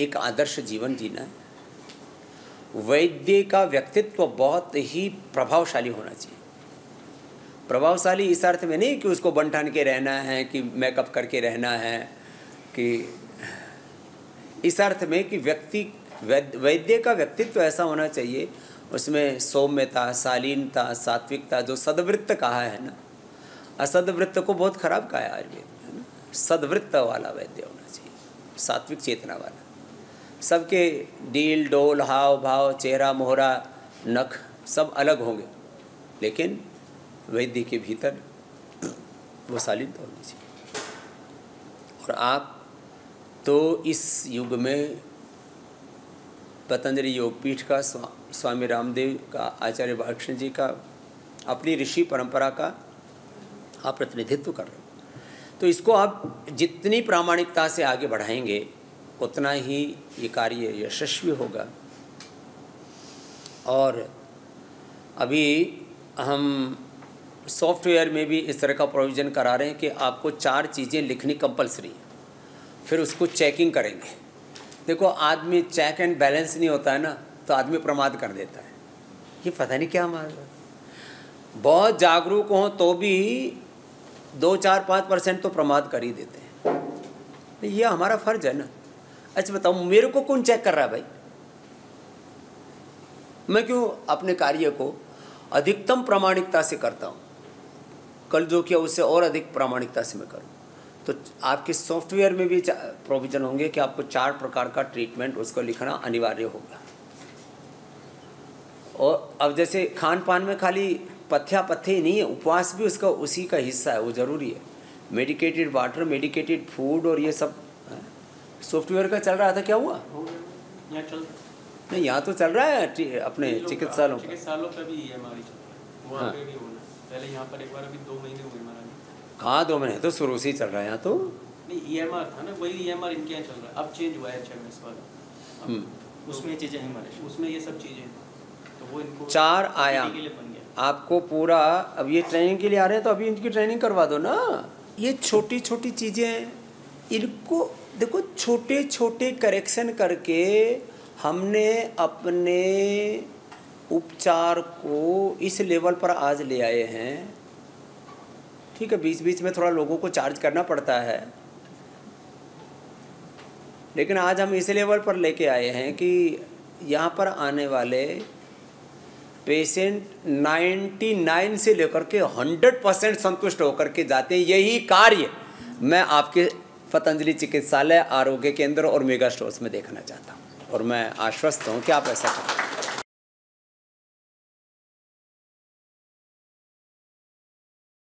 एक आदर्श जीवन जीना है। वैद्य का व्यक्तित्व बहुत ही प्रभावशाली होना चाहिए। प्रभावशाली इस अर्थ में नहीं कि उसको बन ठान के रहना है, कि मेकअप करके रहना है, कि इस अर्थ में कि वैद्य का व्यक्तित्व ऐसा होना चाहिए, उसमें सौम्यता, शालीनता, सात्विकता, जो सद्वृत्त कहा है ना, असद्वृत्त को बहुत खराब कहा है आयुर्वेद में, है ना। सद्वृत्त वाला वैद्य होना चाहिए, सात्विक चेतना वाला। सबके डील डोल, हाव भाव, चेहरा मोहरा, नख सब अलग होंगे, लेकिन वैद्य के भीतर वो शालीनता होनी चाहिए। और आप तो इस युग में पतंजलि योगपीठ का, स्वामी रामदेव का, आचार्य बालकृष्ण जी का, अपनी ऋषि परंपरा का आप प्रतिनिधित्व कर रहे हो। तो इसको आप जितनी प्रामाणिकता से आगे बढ़ाएंगे उतना ही ये कार्य यशस्वी होगा। और अभी हम सॉफ्टवेयर में भी इस तरह का प्रोविज़न करा रहे हैं कि आपको 4 चीज़ें लिखनी कंपलसरी, फिर उसको चेकिंग करेंगे। देखो, आदमी चेक एंड बैलेंस नहीं होता है ना, तो आदमी प्रमाद कर देता है। ये पता नहीं क्या मार, बहुत जागरूक हों तो भी 2-4-5% तो प्रमाद कर ही देते हैं। ये हमारा फर्ज है ना। अच्छा बताओ, मेरे को कौन चेक कर रहा है भाई? मैं क्यों अपने कार्य को अधिकतम प्रामाणिकता से करता हूँ? कल जो किया उससे और अधिक प्रामाणिकता से मैं करूँ। तो आपके सॉफ्टवेयर में भी प्रोविज़न होंगे कि आपको 4 प्रकार का ट्रीटमेंट उसको लिखना अनिवार्य होगा। और अब जैसे खान पान में खाली पथ्य ही नहीं है, उपवास भी उसका उसी का हिस्सा है, वो ज़रूरी है। मेडिकेटेड वाटर, मेडिकेटेड फूड और ये सब सॉफ्टवेयर का चल रहा था। क्या हुआ? यहाँ चल नहीं, यहाँ तो चल रहा है अपने चिकित्सालयों पे भी EMR वहाँ पे भी होना। पहले यहाँ पर एक बार अभी 2 महीने हुए हमारा। कहाँ 2 महीने? तो शुरू से ही चल रहा है यहाँ तो। नहीं, EMR था ना, वही EMR इनके यहाँ चल रहा है। अब चेंज हुआ है HMS वाला, उसमें चीज़ें हमारे, उसमें ये सब चीज़ें, तो वो इनको 4 आयाम आपको पूरा। अब ये ट्रेनिंग के लिए आ रहे हैं तो अभी इनकी ट्रेनिंग करवा दो ना। ये छोटी छोटी चीज़ें, इनको देखो, छोटे छोटे करेक्शन करके हमने अपने उपचार को इस लेवल पर आज ले आए हैं। ठीक है, बीच बीच में थोड़ा लोगों को चार्ज करना पड़ता है, लेकिन आज हम इस लेवल पर लेके आए हैं कि यहाँ पर आने वाले पेशेंट 99 से लेकर के 100% संतुष्ट होकर के जाते हैं। यही कार्य मैं आपके पतंजलि चिकित्सालय, आरोग्य केंद्र और मेगा स्टोर्स में देखना चाहता हूँ, और मैं आश्वस्त हूँ कि आप ऐसा करें।